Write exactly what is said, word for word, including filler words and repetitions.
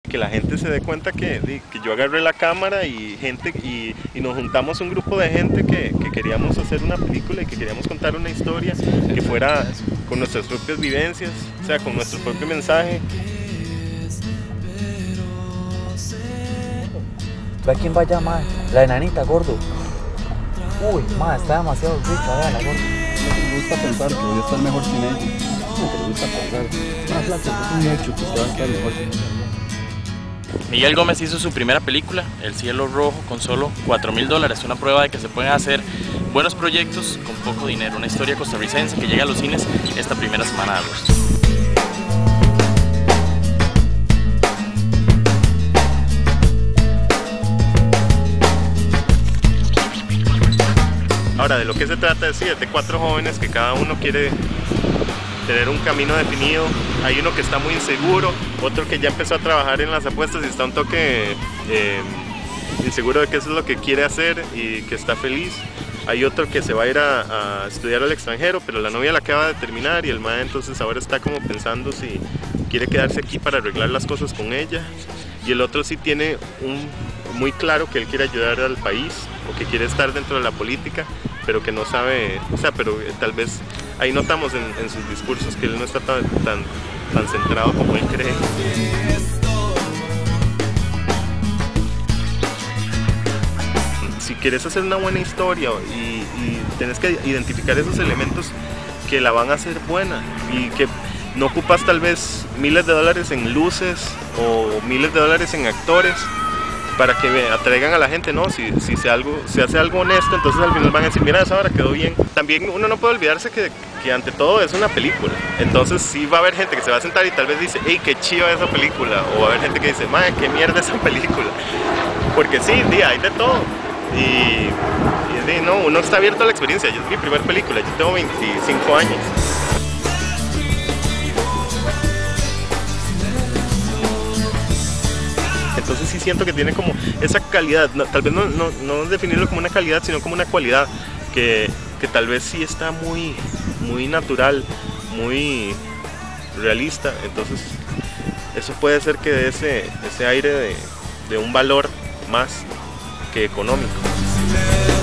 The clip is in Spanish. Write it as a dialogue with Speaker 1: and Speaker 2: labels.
Speaker 1: Que la gente se dé cuenta que, que yo agarré la cámara y, gente, y, y nos juntamos un grupo de gente que, que queríamos hacer una película y que queríamos contar una historia que fuera con nuestras propias vivencias, o sea, con nuestro propio mensaje.
Speaker 2: Ve quién va allá, mae. La enanita, gordo. Uy, mae, está demasiado rica, vea la gordo.
Speaker 3: Me gusta pensar que voy a estar mejor sin ella. No, pero me gusta pensar. Más flaco, es un hecho que usted va a estar mejor sin ella.
Speaker 4: Miguel Gómez hizo su primera película, El Cielo Rojo, con solo cuatro mil dólares. Una prueba de que se pueden hacer buenos proyectos con poco dinero. Una historia costarricense que llega a los cines esta primera semana de agosto.
Speaker 1: Ahora, de lo que se trata es, sí, es de cuatro jóvenes que cada uno quiere tener un camino definido. Hay uno que está muy inseguro, otro que ya empezó a trabajar en las apuestas y está un toque eh, inseguro de qué es lo que quiere hacer y que está feliz. Hay otro que se va a ir a, a estudiar al extranjero, pero la novia la acaba de terminar y el mae entonces ahora está como pensando si quiere quedarse aquí para arreglar las cosas con ella. Y el otro sí tiene un, muy claro que él quiere ayudar al país o que quiere estar dentro de la política, pero que no sabe, o sea, pero tal vez ahí notamos en, en sus discursos que él no está tan, tan, tan centrado como él cree. Si quieres hacer una buena historia y, y tienes que identificar esos elementos que la van a hacer buena y que no ocupas tal vez miles de dólares en luces o miles de dólares en actores para que atraigan a la gente, ¿no? Si, si se, algo, se hace algo honesto, entonces al final van a decir, mira, esa hora quedó bien. También uno no puede olvidarse que, que ante todo es una película, entonces sí va a haber gente que se va a sentar y tal vez dice, hey, qué chiva esa película, o va a haber gente que dice, madre, qué mierda esa película, porque sí, día, hay de todo, y, y no, uno está abierto a la experiencia. Yo es mi primera película, yo tengo veinticinco años. Entonces sí siento que tiene como esa calidad, no, tal vez no, no, no definirlo como una calidad, sino como una cualidad que, que tal vez sí está muy, muy natural, muy realista. Entonces eso puede ser que dé ese, ese aire de, de un valor más que económico.